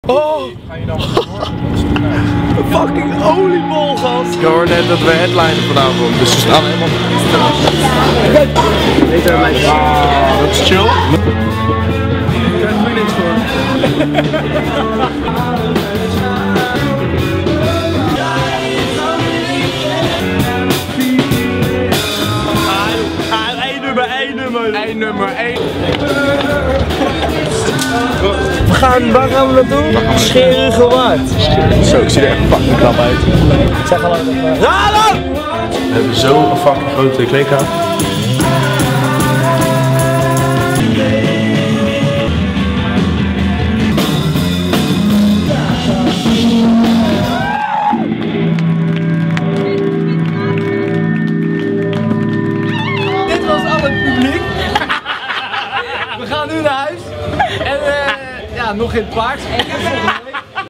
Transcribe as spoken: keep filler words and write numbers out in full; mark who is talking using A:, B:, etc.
A: Oh! Ga je dan een fucking oliebol, gast!
B: Ik hoor net dat we headlinen vanavond, dus ze staan helemaal.
A: Weet je mij?
B: Ah, dat is chill.
A: Ik krijg er niks voor. Ah, één nummer, één nummer.
B: één nummer één.
A: We gaan, waar gaan we dat doen? Scherige Waard.
B: Zo, ik zie er echt fucking knap uit.
A: Zeg hallo dat we... Hallo!
B: We hebben zo'n fucking grote kleedkamer.
A: Dit was al het publiek. We gaan nu naar huis. En uh, ja, nog geen paard.